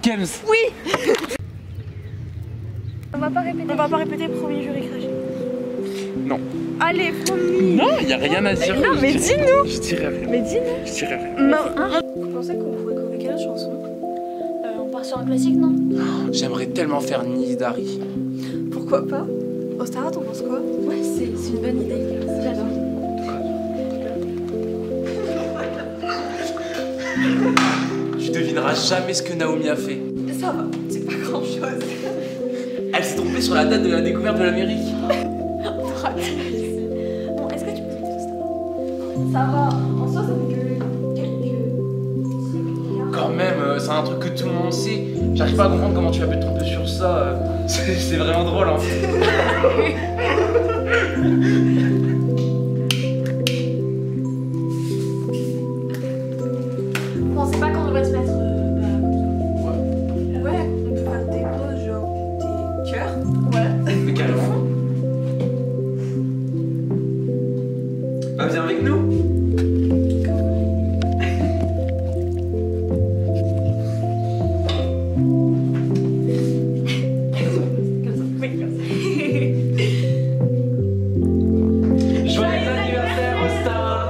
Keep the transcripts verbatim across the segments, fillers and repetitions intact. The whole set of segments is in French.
Kems. Oui. On va pas répéter. On va pas répéter premier jury craché. Non. Allez, promis. Non, il y a rien à dire. Non, mais dis-nous. Je dirais rien. Mais dis-nous. Je dirais rien. Non. Vous pensez qu'on pourrait trouver quelle chanson? euh, On part sur un classique, non? J'aimerais tellement faire Nidari. Pourquoi pas? Au Starat, on pense quoi? Ouais, c'est une bonne idée. J'adore. Tu devineras jamais ce que Naomi a fait. Ça va, c'est pas grand chose. Elle s'est trompée sur la date de la découverte de l'Amérique. Bon, est-ce que tu peux mettre au Starat? Ça va, en soi, ça fait que quelques siècles. Quand même, euh, c'est un truc que tout le monde sait. J'arrive pas à comprendre comment tu as pu te tromper sur ça. euh, C'est c'est vraiment drôle hein. Bon, c'est pas qu'on devrait se mettre. Euh, bah, Ouais, on peut faire des poses, genre des cœurs. ouais. Mais carrément. Bah viens avec nous. Joyeux anniversaire au Starat.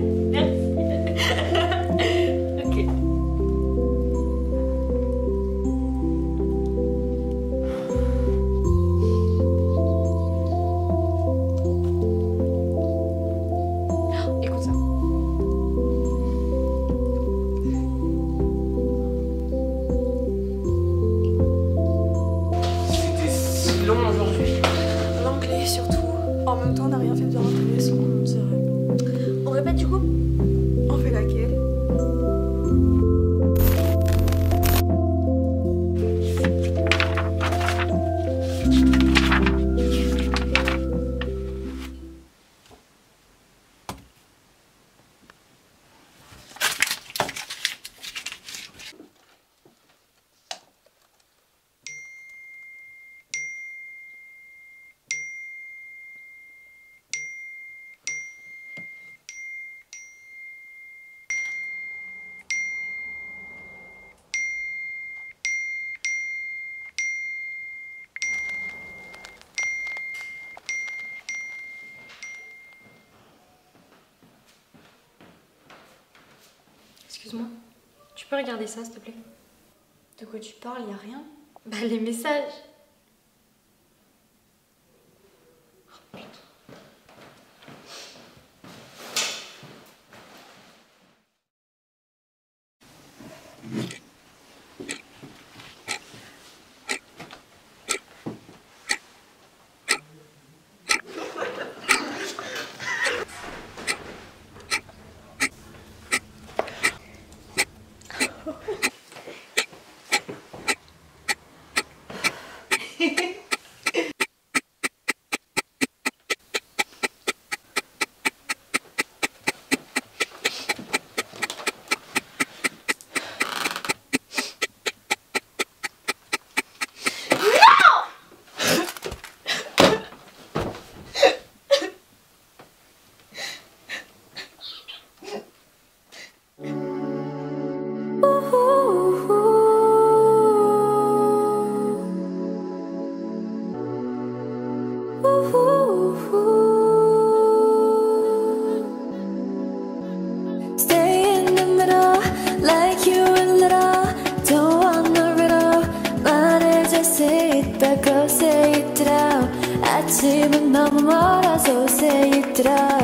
Ok. Écoute ça. C'était si long aujourd'hui. L'anglais surtout. En même temps, on n'a rien fait de bien intéressant, c'est vrai. On répète du coup? On fait laquelle? Excuse-moi. Tu peux regarder ça, s'il te plaît? De quoi tu parles? Y a rien. Bah, les messages. Stay in the middle, like you a little. Don't want no riddle. 말을 say it back up, say it out. 아침은 너무 멀어서 say it out.